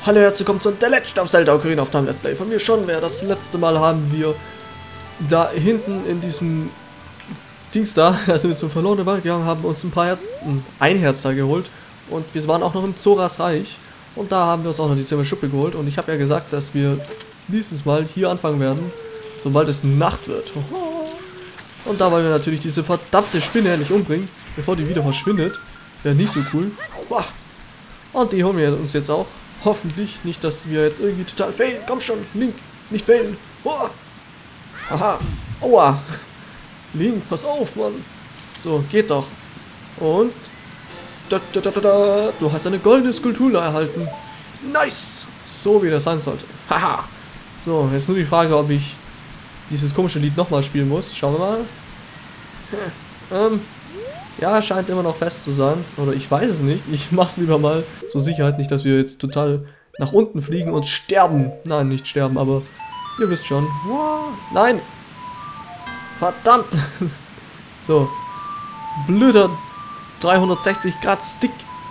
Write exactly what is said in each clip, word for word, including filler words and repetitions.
Hallo, herzlich willkommen zu The Legend of Zelda Ocarina of Time Let's Play. Von mir schon, wer das letzte Mal haben wir da hinten in diesem Dings da, also wir zum verlorenen Wald gegangen, haben uns ein paar Her ein Herz da geholt und wir waren auch noch im Zoras Reich und da haben wir uns auch noch die Silber Schuppe geholt und ich habe ja gesagt, dass wir dieses Mal hier anfangen werden, sobald es Nacht wird. Und da wollen wir natürlich diese verdammte Spinne endlich umbringen, bevor die wieder verschwindet. Wäre nicht so cool. Und die holen wir uns jetzt auch. Hoffentlich nicht, dass wir jetzt irgendwie total failen. Komm schon, Link, nicht failen. Oh. Aha, aua. Link, pass auf, Mann. So, geht doch. Und da, da, da, da, da. Du hast eine goldene Skulptur erhalten. Nice. So wie das sein sollte. Haha. So, jetzt nur die Frage, ob ich dieses komische Lied nochmal spielen muss. Schauen wir mal. Ähm, ja, scheint immer noch fest zu sein. Oder ich weiß es nicht. Ich mach's lieber mal zur Sicherheit. Nicht, dass wir jetzt total nach unten fliegen und sterben. Nein, nicht sterben, aber ihr wisst schon. Nein! Verdammt! So. Blöder dreihundertsechzig Grad Stick.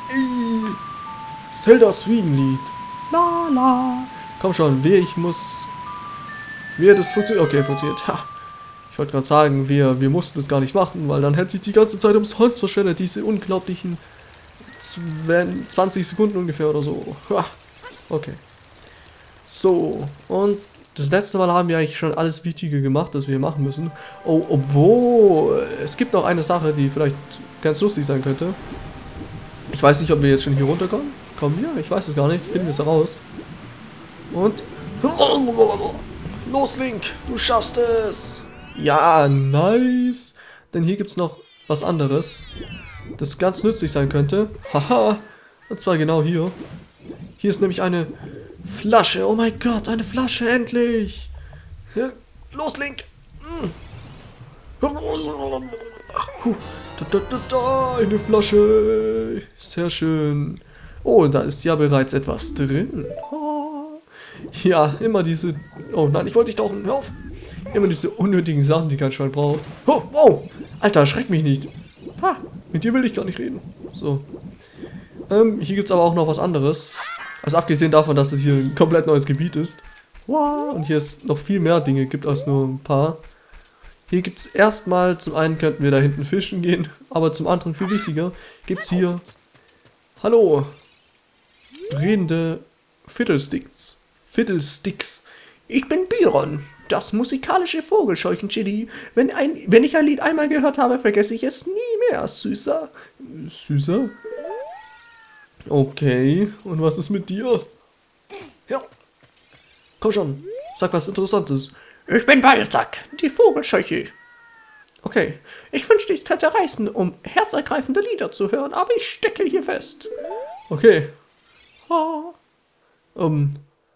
Zelda Swing Lied. La la. Komm schon, wir, ich muss... Wir, das funktioniert. Okay, funktioniert. Ha. Ich wollte gerade sagen, wir, wir mussten das gar nicht machen, weil dann hätte ich die ganze Zeit umsonst verschwendet, diese unglaublichen zwanzig Sekunden ungefähr oder so. Ha. Okay. So, und das letzte Mal haben wir eigentlich schon alles Wichtige gemacht, das wir machen müssen. Oh, obwohl, es gibt noch eine Sache, die vielleicht ganz lustig sein könnte. Ich weiß nicht, ob wir jetzt schon hier runterkommen. Kommen wir? Ich weiß es gar nicht. Finden wir es heraus. Und... Los, Link! Du schaffst es! Ja, nice! Denn hier gibt es noch was anderes, das ganz nützlich sein könnte. Haha! Und zwar genau hier. Hier ist nämlich eine Flasche. Oh mein Gott, eine Flasche, endlich! Los, Link! Eine Flasche! Sehr schön. Oh, da ist ja bereits etwas drin. Ja, immer diese... Oh nein, ich wollte nicht tauchen. Hör auf! Immer diese unnötigen Sachen, die kein Schwein braucht. Oh, wow! Alter, schreck mich nicht. Ha, mit dir will ich gar nicht reden. So. Ähm, hier gibt es aber auch noch was anderes. Also abgesehen davon, dass es hier ein komplett neues Gebiet ist. Wow! Und hier es noch viel mehr Dinge gibt als nur ein paar. Hier gibt es erstmal, zum einen könnten wir da hinten fischen gehen, aber zum anderen, viel wichtiger, gibt es hier... Hallo! Drehende Fiddlesticks. Fiddlesticks. Ich bin Biron, das musikalische Vogelscheuchen-Chili. Wenn, ein, wenn ich ein Lied einmal gehört habe, vergesse ich es nie mehr, Süßer. Süßer? Okay, und was ist mit dir? Ja. Komm schon, sag was Interessantes. Ich bin Balzac, die Vogelscheuche. Okay, ich wünschte, ich könnte reisen, um herzergreifende Lieder zu hören, aber ich stecke hier fest. Okay. Oh. Um...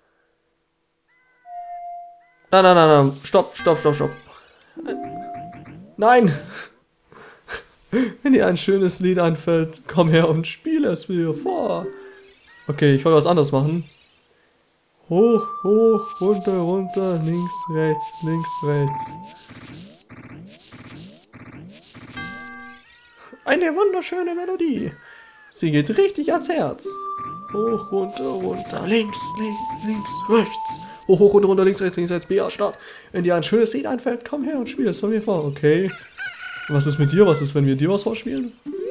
Nein, nein, nein, nein. Stopp, stopp, stopp, stopp. Nein! Wenn dir ein schönes Lied einfällt, komm her und spiele es mir vor. Okay, ich wollte was anderes machen. Hoch, hoch, runter, runter, links, rechts, links, rechts. Eine wunderschöne Melodie. Sie geht richtig ans Herz. Hoch, runter, runter, links, links, links, rechts. Hoch, hoch, runter, runter, links, rechts, links, rechts, B, A, Start. Wenn dir ein schönes Lied einfällt, komm her und spiel es von mir vor. Okay. Was ist mit dir? Was ist, wenn wir dir was vorspielen?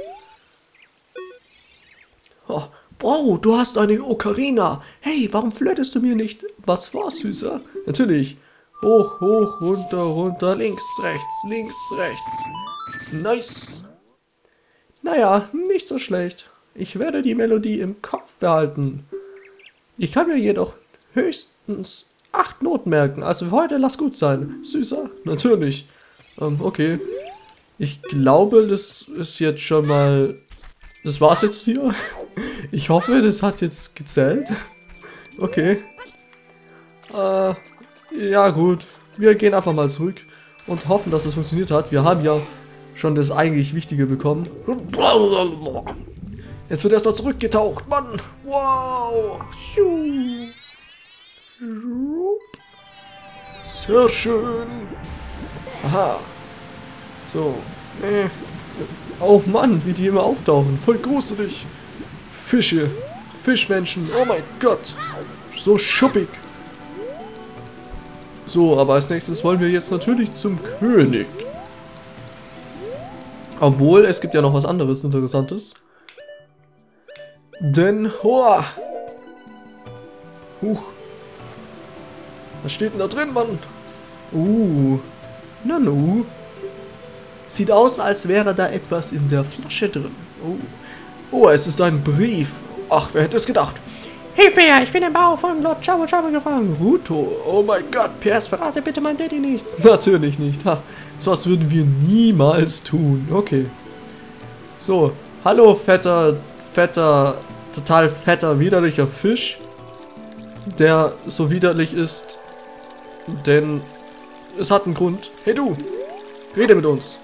Oh, wow, du hast eine Ocarina. Hey, warum flötest du mir nicht was vor, Süßer? Natürlich. Hoch, hoch, runter, runter, links, rechts, links, rechts. Nice. Naja, nicht so schlecht. Ich werde die Melodie im Kopf behalten. Ich kann mir jedoch höchstens acht Noten merken. Also für heute lass gut sein. Süßer? Natürlich. Ähm, okay. Ich glaube, das ist jetzt schon mal... Das war's jetzt hier. Ich hoffe, das hat jetzt gezählt. Okay. Äh, ja gut. Wir gehen einfach mal zurück und hoffen, dass es funktioniert hat. Wir haben ja schon das eigentlich Wichtige bekommen. Jetzt wird erstmal zurückgetaucht, Mann. Wow. Sehr schön. Aha. So. Oh Mann, wie die immer auftauchen. Voll gruselig. Fische. Fischmenschen. Oh mein Gott. So schuppig. So, aber als nächstes wollen wir jetzt natürlich zum König. Obwohl, es gibt ja noch was anderes Interessantes. Denn, hoa. Huch. Was steht denn da drin, Mann? Uh. Nanu. Sieht aus, als wäre da etwas in der Flasche drin. Oh. Oh, es ist ein Brief. Ach, wer hätte es gedacht? Hilfe her, ich bin im Bau von Lord Chabu Chabu gefangen. Ruto, oh mein Gott, P S, verrate bitte mein Daddy nichts. Natürlich nicht, ha. So was würden wir niemals tun. Okay. So, hallo fetter, fetter, total fetter, widerlicher Fisch. Der so widerlich ist, denn es hat einen Grund. Hey du, rede mit uns.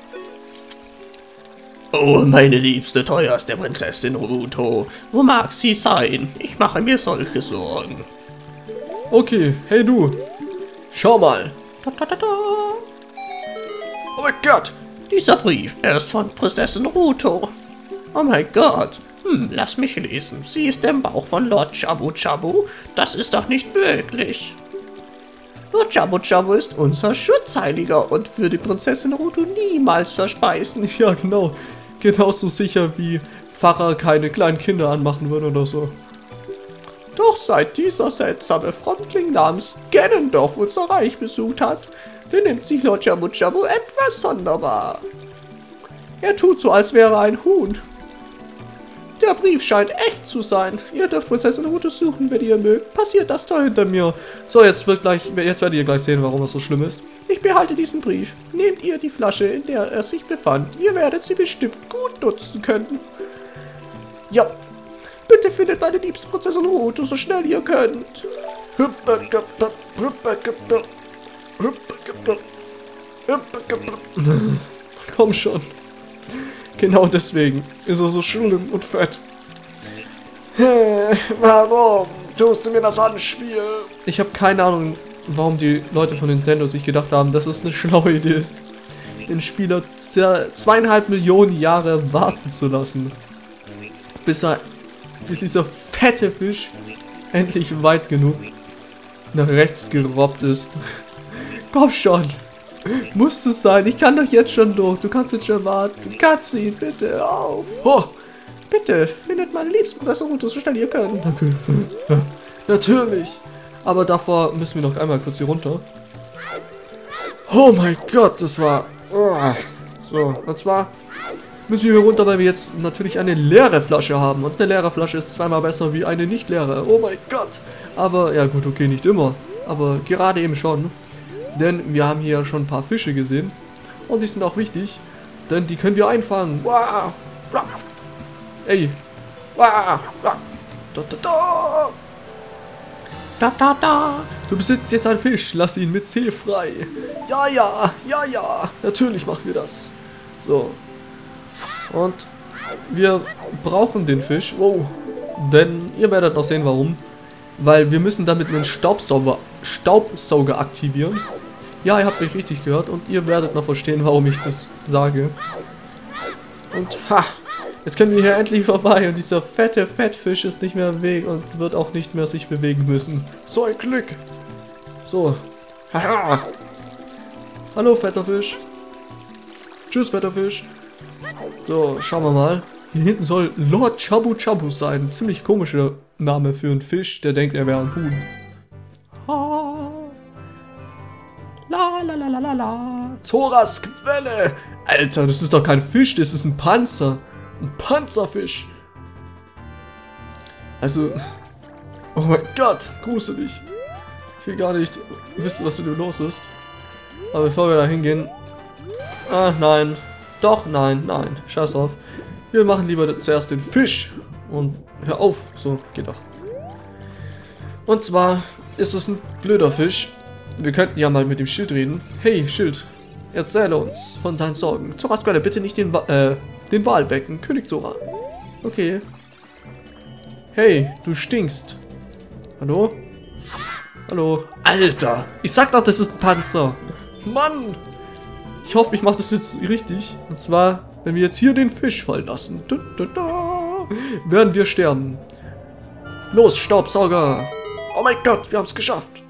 Oh, meine liebste, teuerste Prinzessin Ruto. Wo mag sie sein? Ich mache mir solche Sorgen. Okay, hey du. Schau mal. Da, da, da, da. Oh mein Gott. Dieser Brief, er ist von Prinzessin Ruto. Oh mein Gott. Hm, lass mich lesen. Sie ist im Bauch von Lord Chabu Chabu. Das ist doch nicht möglich. Lord Chabu Chabu ist unser Schutzheiliger und würde Prinzessin Ruto niemals verspeisen. Ja, genau. Genauso sicher wie Pfarrer keine kleinen Kinder anmachen würde oder so. Doch seit dieser seltsame Fremdling namens Ganondorf unser Reich besucht hat, benimmt sich Lord Chabu Chabu etwas sonderbar. Er tut so, als wäre er ein Huhn. Der Brief scheint echt zu sein. Ihr dürft Prinzessin Ruto suchen, wenn ihr mögt. Passiert das da hinter mir. So, jetzt wird gleich, jetzt werdet ihr gleich sehen, warum das so schlimm ist. Ich behalte diesen Brief. Nehmt ihr die Flasche, in der er sich befand. Ihr werdet sie bestimmt gut nutzen können. Ja, bitte findet meine liebste Prinzessin Ruto so schnell ihr könnt. Komm schon. Genau deswegen ist er so schlimm und fett. Warum tust du mir das an, Spiel? Ich habe keine Ahnung, warum die Leute von Nintendo sich gedacht haben, dass es eine schlaue Idee ist, den Spieler zweieinhalb Millionen Jahre warten zu lassen, bis er, bis dieser fette Fisch endlich weit genug nach rechts gerobbt ist. Komm schon. Muss es sein? Ich kann doch jetzt schon durch. Du kannst jetzt schon warten. Cutscene, bitte auf. Oh, bitte, findet meine liebste Prinzessin Ruto so schnell ihr könnt. Danke. Natürlich. Aber davor müssen wir noch einmal kurz hier runter. Oh mein Gott, das war... So, und zwar müssen wir hier runter, weil wir jetzt natürlich eine leere Flasche haben. Und eine leere Flasche ist zweimal besser wie eine nicht leere. Oh mein Gott. Aber, ja gut, okay, nicht immer. Aber gerade eben schon. Denn wir haben hier schon ein paar Fische gesehen. Und die sind auch wichtig. Denn die können wir einfangen. Wow. Ey. Wow. Da, da, da. Da, da, da. Du besitzt jetzt einen Fisch. Lass ihn mit C frei. Ja, ja. Ja, ja. Natürlich machen wir das. So. Und wir brauchen den Fisch. Wow. Denn ihr werdet noch sehen, warum. Weil wir müssen damit einen Staubsauger, Staubsauger aktivieren. Ja, ihr habt mich richtig gehört und ihr werdet noch verstehen, warum ich das sage. Und ha, jetzt können wir hier endlich vorbei und dieser fette Fettfisch ist nicht mehr weg und wird auch nicht mehr sich bewegen müssen. So ein Glück. So. Haha. Hallo, fetter Fisch. Tschüss, fetter Fisch. So, schauen wir mal. Hier hinten soll Lord Chabu Chabu sein. Ziemlich komischer Name für einen Fisch, der denkt, er wäre ein Huhn. Ha. La la la la la la. Zoras Quelle. Alter, das ist doch kein Fisch, das ist ein Panzer. Ein Panzerfisch. Also, oh mein Gott, gruselig. Ich will gar nicht wissen, was mit dem los ist. Aber bevor wir da hingehen... Ah, nein. Doch, nein, nein. Scheiß auf. Wir machen lieber zuerst den Fisch. Und hör auf. So, geht doch. Und zwar ist es ein blöder Fisch. Wir könnten ja mal mit dem Schild reden. Hey, Schild. Erzähle uns von deinen Sorgen. Zoras Quelle, bitte nicht den, Wa äh, den Wal wecken. König Zora. Okay. Hey, du stinkst. Hallo? Hallo? Alter! Ich sag doch, das ist ein Panzer. Mann! Ich hoffe, ich mache das jetzt richtig. Und zwar, wenn wir jetzt hier den Fisch fallen lassen, da, da, da, werden wir sterben. Los, Staubsauger. Oh mein Gott, wir haben es geschafft.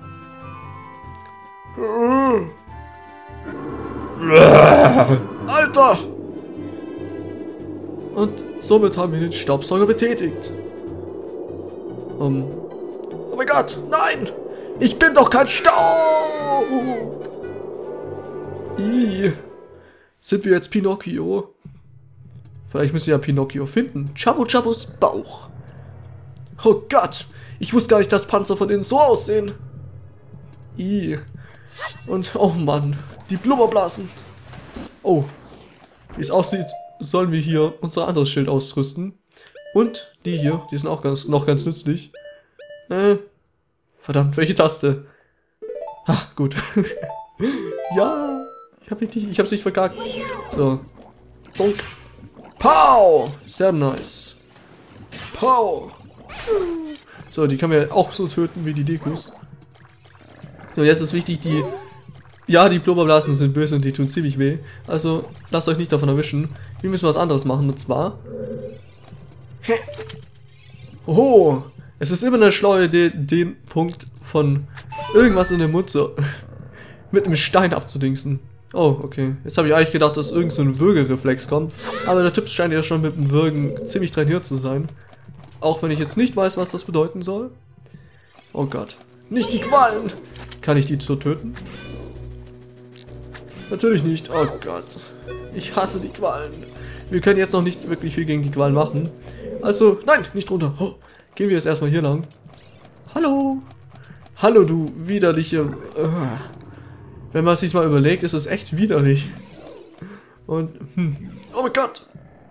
Alter! Und somit haben wir den Staubsauger betätigt. Um, oh mein Gott, nein! Ich bin doch kein Staub! Ih. Sind wir jetzt Pinocchio? Vielleicht müssen wir ja Pinocchio finden. Chabu Chabus Bauch. Oh Gott! Ich wusste gar nicht, dass Panzer von innen so aussehen. Ih. Und, oh Mann, die Blubberblasen. Oh, wie es aussieht, sollen wir hier unser anderes Schild ausrüsten. Und die hier, die sind auch ganz, noch ganz nützlich. Äh, verdammt, welche Taste? Ah, gut. Ja, ich hab nicht, ich hab's nicht verkackt. So. Donk. Pow! Sehr nice. Pow! So, die kann man ja auch so töten wie die Dekus. So, jetzt ist wichtig, die... Ja, die Blubberblasen sind böse und die tun ziemlich weh. Also, lasst euch nicht davon erwischen. Wir müssen was anderes machen, und zwar... Oh, es ist immer eine schlaue Idee, den Punkt von irgendwas in den Mund so... mit einem Stein abzudingsen. Oh, okay. Jetzt habe ich eigentlich gedacht, dass irgend so ein Würgereflex kommt. Aber der Typ scheint ja schon mit dem Würgen ziemlich trainiert zu sein. Auch wenn ich jetzt nicht weiß, was das bedeuten soll. Oh Gott. Nicht die Quallen! Kann ich die so töten? Natürlich nicht. Oh Gott. Ich hasse die Quallen. Wir können jetzt noch nicht wirklich viel gegen die Quallen machen. Also, nein, nicht runter. Oh, gehen wir jetzt erstmal hier lang. Hallo. Hallo, du widerliche... Uh. Wenn man es sich mal überlegt, ist es echt widerlich. Und, hm. Oh mein Gott.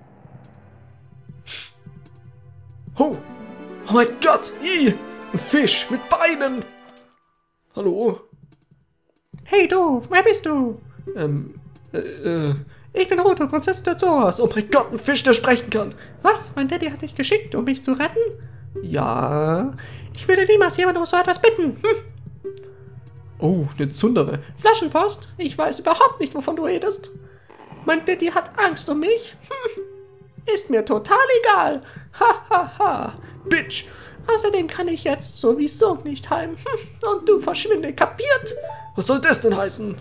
Oh. Oh mein Gott. Ih. Ein Fisch mit Beinen. Hallo. Hey du, wer bist du? Ähm, äh, äh. Ich bin Rote, Prinzessin der Zoras. Oh mein Gott, ein Fisch, der sprechen kann. Was? Mein Daddy hat dich geschickt, um mich zu retten? Ja. Ich würde niemals jemanden um so etwas bitten. Hm. Oh, eine Zundere. Flaschenpost? Ich weiß überhaupt nicht, wovon du redest. Mein Daddy hat Angst um mich. Hm. Ist mir total egal. Ha, ha, ha. Bitch. Außerdem kann ich jetzt sowieso nicht heim. Hm. Und du verschwinde, kapiert? Was soll das denn heißen?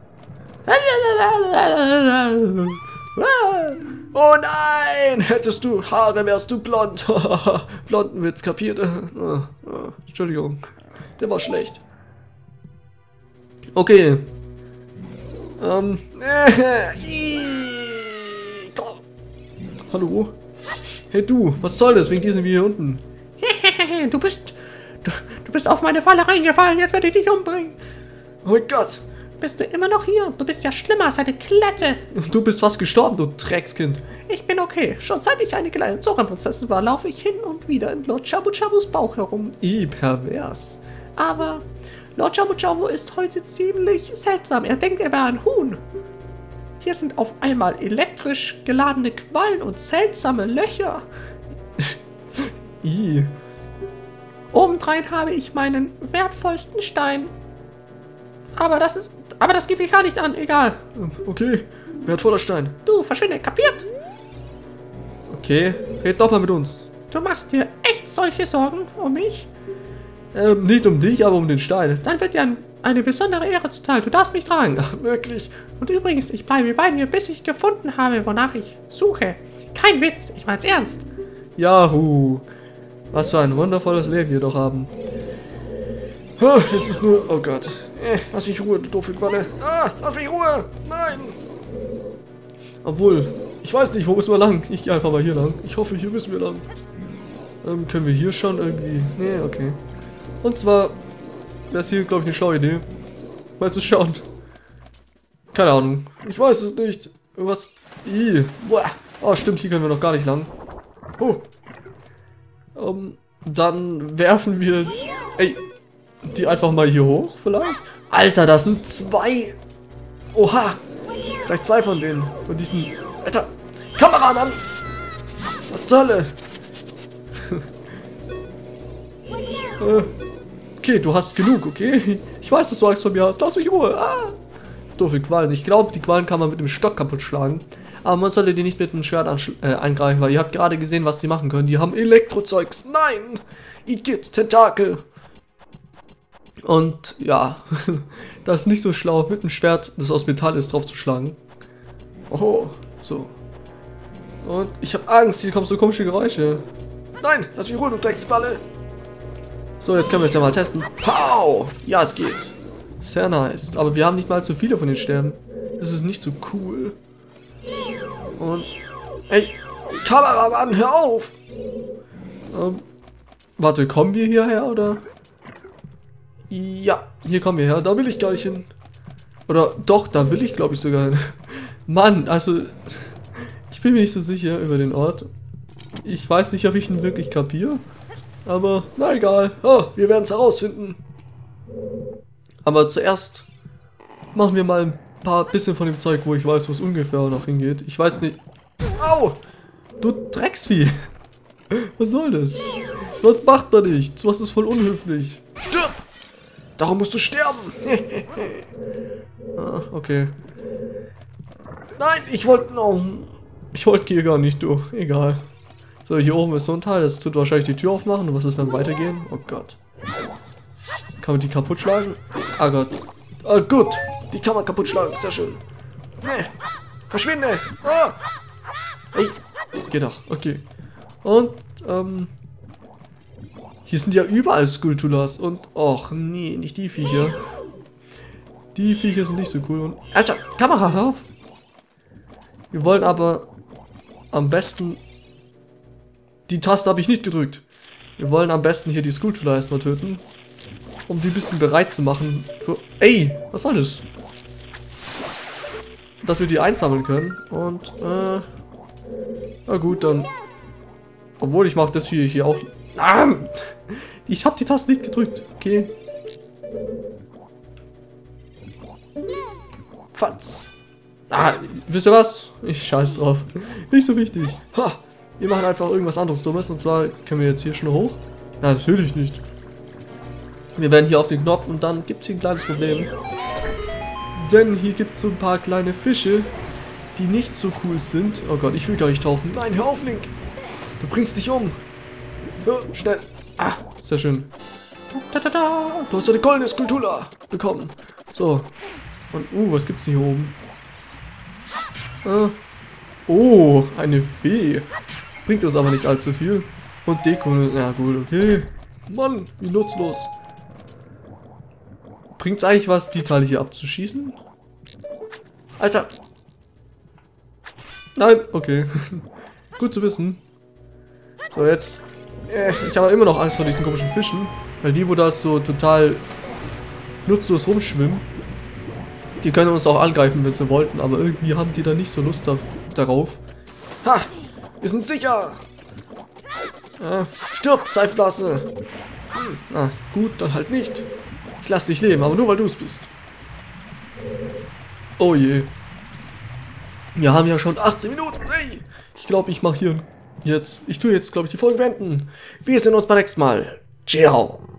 Oh nein! Hättest du Haare, wärst du blond. Blonden Witz, kapiert? Oh, oh, Entschuldigung. Der war schlecht. Okay. Ähm. Hallo? Hey du, was soll das? Wegen dir sind wir hier unten. Du bist... Du, du bist auf meine Falle reingefallen. Jetzt werde ich dich umbringen. Oh mein Gott. Bist du immer noch hier? Du bist ja schlimmer als eine Klette. Du bist fast gestorben, du Dreckskind. Ich bin okay. Schon seit ich eine kleine Zorrenprinzessin war, laufe ich hin und wieder in Lord Chabu Chabus Bauch herum. I, pervers. Aber Lord Chabu Chabu ist heute ziemlich seltsam. Er denkt, er wäre ein Huhn. Hier sind auf einmal elektrisch geladene Quallen und seltsame Löcher. I. Obendrein habe ich meinen wertvollsten Stein. Aber das ist... Aber das geht dich gar nicht an, egal. Okay, wertvoller Stein. Du, verschwinde, kapiert? Okay, red doch mal mit uns. Du machst dir echt solche Sorgen um mich? Ähm, nicht um dich, aber um den Stein. Dann wird dir eine besondere Ehre zuteil. Du darfst mich tragen. Ach, wirklich? Und übrigens, ich bleibe bei dir, bis ich gefunden habe, wonach ich suche. Kein Witz, ich mein's ernst. Yahoo. Was für ein wundervolles Leben wir doch haben. Oh, es ist nur... Oh Gott. Eh, lass mich Ruhe, du doofe Qualle. Ah, lass mich Ruhe. Nein. Obwohl, ich weiß nicht, wo müssen wir lang? Ich gehe einfach mal hier lang. Ich hoffe, hier müssen wir lang. Ähm, können wir hier schon irgendwie... Nee, okay. Und zwar... Das ist hier, glaube ich, eine schlaue Idee. Mal zu schauen. Keine Ahnung. Ich weiß es nicht. Irgendwas... Ih. Boah. Oh, stimmt, hier können wir noch gar nicht lang. Oh. Ähm, dann werfen wir... Ey... Die einfach mal hier hoch, vielleicht? Alter, das sind zwei... Oha! Vielleicht zwei von denen. Von diesen... Alter! Kameramann! Was zur Hölle? äh, okay, du hast genug, okay? Ich weiß, dass du Angst vor mir hast. Lass mich in Ruhe. Ah. Doofe Quallen. Ich glaube, die Quallen kann man mit dem Stock kaputt schlagen. Aber man sollte die nicht mit dem Schwert äh, angreifen, weil ihr habt gerade gesehen, was die machen können. Die haben Elektrozeugs. Nein! Igitt, Tentakel! Und ja, das ist nicht so schlau, mit dem Schwert, das aus Metall ist, drauf zu schlagen. Oh, so. Und ich habe Angst, hier kommen so komische Geräusche. Nein, lass mich ruhen, du Drecksfalle! So, jetzt können wir es ja mal testen. Pow! Ja, es geht. Sehr nice. Aber wir haben nicht mal zu viele von den Sternen. Das ist nicht so cool. Und... Ey! Kameramann, hör auf! Ähm... Warte, kommen wir hierher, oder? Ja, hier kommen wir her. Da will ich gar nicht hin. Oder doch, da will ich, glaube ich, sogar hin. Mann, also... Ich bin mir nicht so sicher über den Ort. Ich weiß nicht, ob ich ihn wirklich kapiere. Aber, na egal. Oh, wir werden es herausfinden. Aber zuerst machen wir mal ein paar bisschen von dem Zeug, wo ich weiß, wo es ungefähr noch hingeht. Ich weiß nicht... Au! Du Drecksvieh! Was soll das? Was macht man nicht? Was ist voll unhöflich? Stirb! Darum musst du sterben! Ah, okay. Nein, ich wollte noch... Ich wollte hier gar nicht durch. Egal. So, hier oben ist so ein Teil. Das tut wahrscheinlich die Tür aufmachen. Und was ist, wenn wir weitergehen? Oh Gott. Kann man die kaputt schlagen? Ah Gott. Ah gut. Die kann man kaputt schlagen. Sehr schön. Nee. Verschwinde. Ah. Hey. Geht doch. Okay. Und, ähm... hier sind ja überall Skulltulas. Und, och nee, nicht die Viecher. Die Viecher sind nicht so cool. Und, Alter, Kamera, hör auf. Wir wollen aber am besten... Die Taste habe ich nicht gedrückt. Wir wollen am besten hier die Skulltula erstmal töten. Um die ein bisschen bereit zu machen für... Ey, was soll das? Dass wir die einsammeln können. Und, äh... na gut, dann... Obwohl, ich mache das hier, hier auch... Ah, ich habe die Taste nicht gedrückt. Okay. Fatz. Ah, wisst ihr was? Ich scheiß drauf. Nicht so wichtig. Ha! Wir machen einfach irgendwas anderes Dummes. Und zwar können wir jetzt hier schon hoch. Na, natürlich nicht. Wir werden hier auf den Knopf und dann gibt es hier ein kleines Problem. Denn hier gibt es so ein paar kleine Fische, die nicht so cool sind. Oh Gott, ich will gar nicht tauchen. Nein, hör auf, Link. Du bringst dich um. Ja, schnell. Ah, sehr schön. Da, da, da. Du hast eine goldene Skulltula bekommen. So. Und, uh, was gibt's denn hier oben? Ah. Oh, eine Fee. Bringt uns aber nicht allzu viel. Und Deko, ja gut, okay. Mann, wie nutzlos. Bringt's eigentlich was, die Teile hier abzuschießen? Alter. Nein, okay. Gut zu wissen. So, jetzt... Äh, ich habe immer noch Angst vor diesen komischen Fischen. Weil die, wo da so total nutzlos rumschwimmen, die können uns auch angreifen, wenn sie wollten. Aber irgendwie haben die da nicht so Lust auf, darauf. Ha! Wir sind sicher! Ah, stirb, Seifenblase! Hm, ah, gut, dann halt nicht. Ich lass dich leben, aber nur weil du es bist. Oh je. Wir haben ja schon achtzehn Minuten. Hey, ich glaube, ich mache hier jetzt... Ich tue jetzt, glaube ich, die Folge beenden. Wir sehen uns beim nächsten Mal. Ciao.